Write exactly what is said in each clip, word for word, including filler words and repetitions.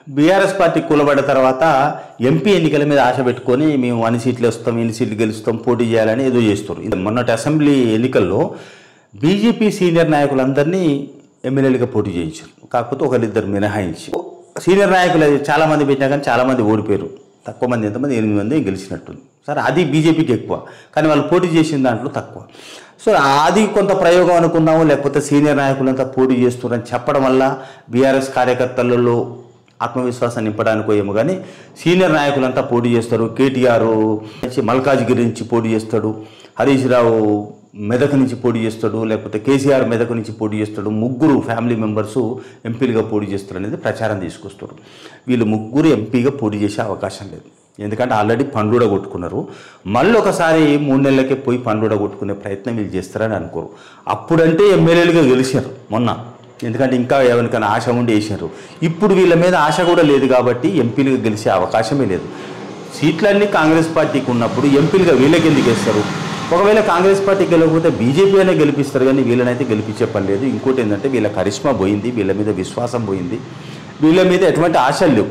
BRS party కూలబడ్డ తర్వాత MP ఎన్నికల మీద ఆశ పెట్టుకొని మేము అన్ని సీట్లు వస్తాం ఎన్ని సీట్లు గెలుస్తాం పోటీ చేయాలని ఏదో చేస్తారు. మొన్నటి అసెంబ్లీ ఎన్నికల్లో బీజేపీ సీనియర్ నాయకులందరినీ ఎమ్మెల్యేలుగా పోటీ చేయించారు. కాకపోతే ఒకరిద్దరు మినహాయించి సీనియర్ నాయకులు చాలామంది పెట్టినా కానీ చాలామంది ఓడిపోయారు. తక్కువ మంది ఎంతమంది ఎనిమిది మంది గెలిచినట్టుంది. సరే అది బీజేపీకి ఎక్కువ, కానీ వాళ్ళు పోటీ చేసిన దాంట్లో తక్కువ. సో అది కొంత ప్రయోగం అనుకుందాము, లేకపోతే సీనియర్ నాయకులంతా పోటీ చేస్తున్నారని చెప్పడం వల్ల బీఆర్ఎస్ కార్యకర్తలలో ఆత్మవిశ్వాసం నింపడానికో ఏమో కానీ సీనియర్ నాయకులంతా పోటీ చేస్తారు. కేటీఆర్ మల్కాజ్గిరి నుంచి పోటీ చేస్తాడు, హరీష్ రావు మెదక్ నుంచి పోటీ చేస్తాడు, లేకపోతే కేసీఆర్ మెదక్ నుంచి పోటీ చేస్తాడు. ముగ్గురు ఫ్యామిలీ మెంబర్సు ఎంపీలుగా పోటీ చేస్తారు అనేది ప్రచారం తీసుకొస్తారు. వీళ్ళు ముగ్గురు ఎంపీగా పోటీ చేసే అవకాశం లేదు, ఎందుకంటే ఆల్రెడీ పండుగ కొట్టుకున్నారు. మళ్ళీ ఒకసారి మూడు నెలలకే పోయి పండుగ కొట్టుకునే ప్రయత్నం వీళ్ళు చేస్తారని అనుకోరు. అప్పుడంటే ఎమ్మెల్యేలుగా గెలిచారు మొన్న, ఎందుకంటే ఇంకా ఎవరికైనా ఆశ ఉండి వేసారు. ఇప్పుడు వీళ్ళ మీద ఆశ కూడా లేదు కాబట్టి ఎంపీలుగా గెలిచే అవకాశమే లేదు. సీట్లన్నీ కాంగ్రెస్ పార్టీకి ఉన్నప్పుడు ఎంపీలుగా వీళ్ళకి ఎందుకు వేస్తారు? ఒకవేళ కాంగ్రెస్ పార్టీ గెలవకపోతే బీజేపీ అయినా గెలిపిస్తారు, కానీ వీళ్ళనైతే గెలిపించే పని లేదు. ఇంకోటి ఏంటంటే వీళ్ళ కరిష్మా పోయింది, వీళ్ళ మీద విశ్వాసం పోయింది, వీళ్ళ మీద ఎటువంటి ఆశలు లేవు.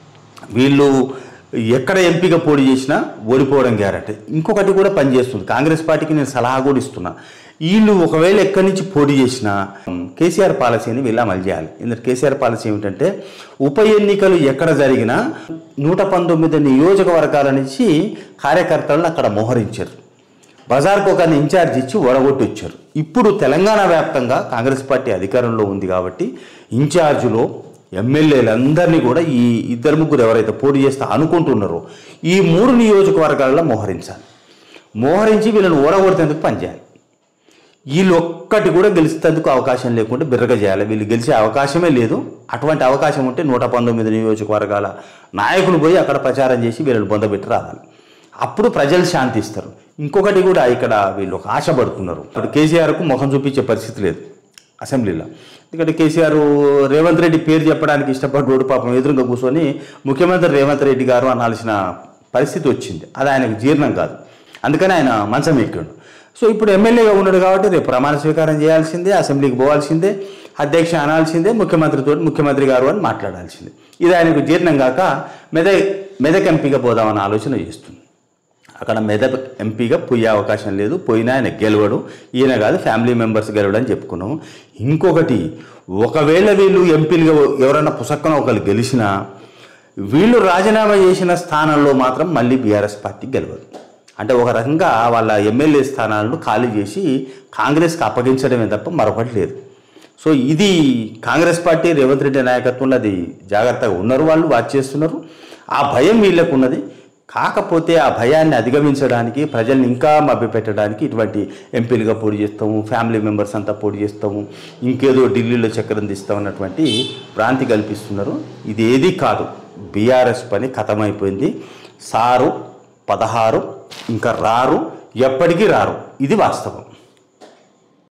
వీళ్ళు ఎక్కడ ఎంపీగా పోటీ చేసినా ఓడిపోవడం గ్యారెంటీ. ఇంకొకటి కూడా పనిచేస్తుంది, కాంగ్రెస్ పార్టీకి నేను సలహా కూడా ఇస్తున్నా. వీళ్ళు ఒకవేళ ఎక్కడి నుంచి పోటీ చేసినా కేసీఆర్ పాలసీని వీళ్ళు అమలు చేయాలి. ఎందుకంటే కేసీఆర్ పాలసీ ఏమిటంటే ఉప ఎన్నికలు ఎక్కడ జరిగినా నూట పంతొమ్మిది నియోజకవర్గాల నుంచి కార్యకర్తలను అక్కడ మోహరించారు. బజార్కు ఒక ఇన్ఛార్జ్ ఇచ్చి ఓడగొట్టి వచ్చారు. ఇప్పుడు తెలంగాణ వ్యాప్తంగా కాంగ్రెస్ పార్టీ అధికారంలో ఉంది కాబట్టి ఇన్ఛార్జులో ఎమ్మెల్యేలందరినీ కూడా ఈ ఇద్దరు ముగ్గురు ఎవరైతే పోటీ చేస్తా అనుకుంటున్నారో ఈ మూడు నియోజకవర్గాలలో మోహరించాలి. మోహరించి వీళ్ళని ఓడగొట్టేందుకు పనిచేయాలి. వీళ్ళు ఒక్కటి కూడా గెలిచేందుకు అవకాశం లేకుండా బిర్రగా చేయాలి. వీళ్ళు గెలిచే అవకాశమే లేదు. అటువంటి అవకాశం ఉంటే నూట పంతొమ్మిది నియోజకవర్గాల నాయకులు పోయి అక్కడ ప్రచారం చేసి వీళ్ళని బొందబెట్టి రావాలి. అప్పుడు ప్రజలు శాంతిస్తారు. ఇంకొకటి కూడా ఇక్కడ వీళ్ళు ఒక ఆశ పడుతున్నారు. ఇప్పుడు కేసీఆర్కు ముఖం చూపించే పరిస్థితి లేదు అసెంబ్లీలో, ఎందుకంటే కేసీఆర్ రేవంత్ రెడ్డి పేరు చెప్పడానికి ఇష్టపడ్డోడు పాపం ఎదురుగా కూర్చొని ముఖ్యమంత్రి రేవంత్ రెడ్డి గారు అనాల్సిన పరిస్థితి వచ్చింది. అది ఆయనకు జీర్ణం కాదు, అందుకని ఆయన మంచం ఎక్కాడు. సో ఇప్పుడు ఎమ్మెల్యేగా ఉన్నాడు కాబట్టి రేపు ప్రమాణ స్వీకారం చేయాల్సిందే, అసెంబ్లీకి పోవాల్సిందే, అధ్యక్ష అనాల్సిందే, ముఖ్యమంత్రితో ముఖ్యమంత్రి గారు అని మాట్లాడాల్సిందే. ఇది ఆయనకు జీర్ణం కాక మెదక్ మెదక్ ఎంపీగా పోదామన్న ఆలోచన చేస్తుంది. అక్కడ మెదక్ ఎంపీగా పోయే అవకాశం లేదు. పోయినా ఆయన గెలవడు, ఈయన కాదు ఫ్యామిలీ మెంబర్స్ గెలవడు అని చెప్పుకున్నాం. ఇంకొకటి, ఒకవేళ వీళ్ళు ఎంపీలుగా ఎవరైనా పుసక్కన ఒకరు గెలిచినా వీళ్ళు రాజీనామా చేసిన స్థానంలో మాత్రం మళ్ళీ బీఆర్ఎస్ పార్టీ గెలవదు. అంటే ఒక రకంగా వాళ్ళ ఎమ్మెల్యే స్థానాలను ఖాళీ చేసి కాంగ్రెస్కి అప్పగించడమే తప్ప మరొకటి లేదు. సో ఇది కాంగ్రెస్ పార్టీ రేవంత్ రెడ్డి నాయకత్వంలో అది జాగ్రత్తగా ఉన్నారు, వాళ్ళు వాచ్ చేస్తున్నారు. ఆ భయం వీళ్ళకు ఉన్నది. కాకపోతే ఆ భయాన్ని అధిగమించడానికి, ప్రజల్ని ఇంకా మభ్యపెట్టడానికి ఇటువంటి ఎంపీలుగా పోటీ చేస్తాము, ఫ్యామిలీ మెంబర్స్ అంతా పోటీ చేస్తాము, ఇంకేదో ఢిల్లీలో చక్రం తీస్తామన్నటువంటి భ్రాంతి కల్పిస్తున్నారు. ఇది ఏది కాదు, బీఆర్ఎస్ పని ఖతమైపోయింది. సారు పదహారు ఇంకా రారు, ఎప్పటికీ రారు, ఇది వాస్తవం.